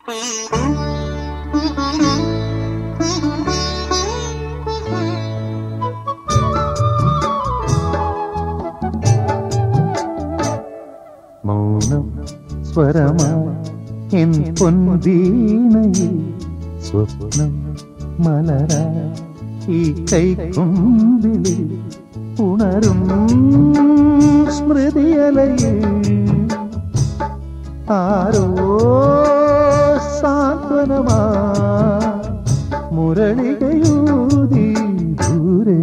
മൗനം സ്വരമായി എൻ പൊൻവീണയിൽ സ്വപ്നം മലരായി ഈ കൈക്കുമ്പിളിൽ ഉണരും സ്മൃതിയലയിൽ ആരോ സാന്ത്വനമാ മുരളികയൂതി ദൂരെ.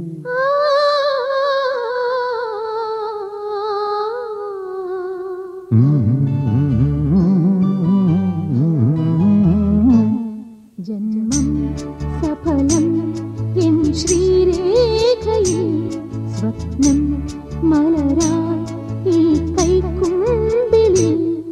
ജന്മം സഫലം എൻ ശ്രീരേഖയിൽ സ്വപ്നം മലരായി ഈ കൈക്കുമ്പിളിൽ.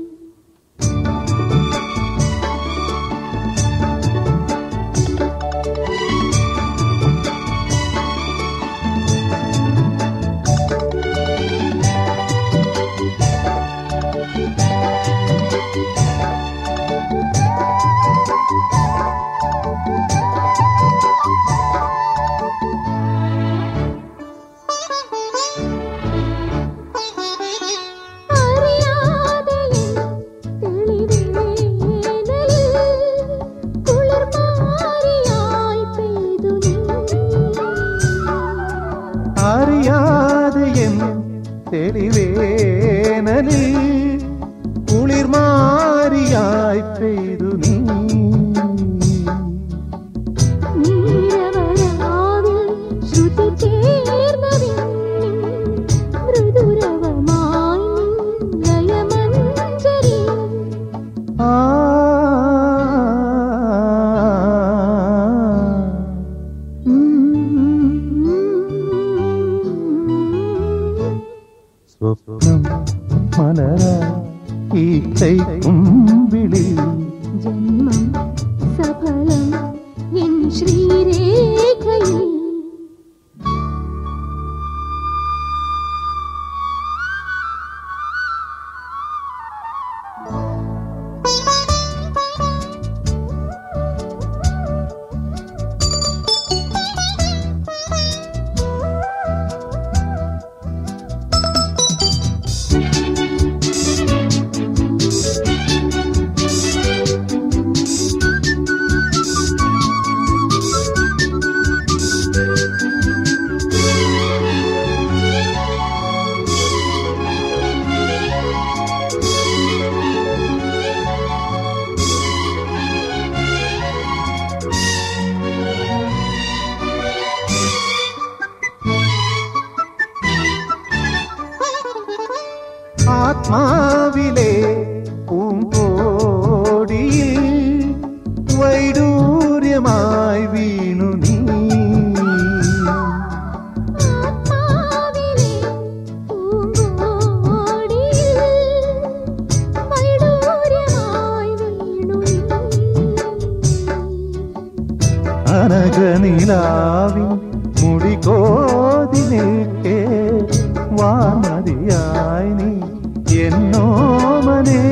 അറിയാതെ എൻ തെളിവേനലിൽ കുളിർമാരിയായി പെയ്തു നീ. സ്വപ്നം മലരായി ഈ കൈക്കുമ്പിളിൽ. ജന്മം സഫലം എൻ ശ്രീരേഖയിൽ. ആത്മാവിലെ പൂങ്കോടിയിൽ വൈഡൂര്യമായി വീണു നീ. അനഘനിലാവിൻ മുടികോതി നിൽക്കേ വാമതിയായി നീ എന്നോമനേ.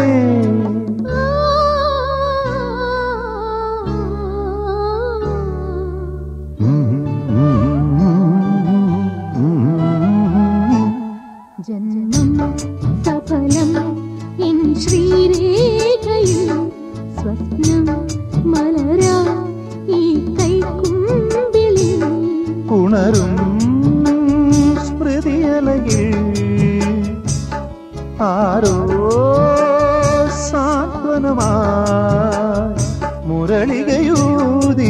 ജന്മം സഫലം എൻ ശ്രീരേഖയിൽ സ്വപ്നം മലരായി ഈ കൈക്കുമ്പിളിൽ. ഉണരും സ്മൃതിയലയിൽ ആരോ സാന്ത്വനമായി മുരളികയൂതി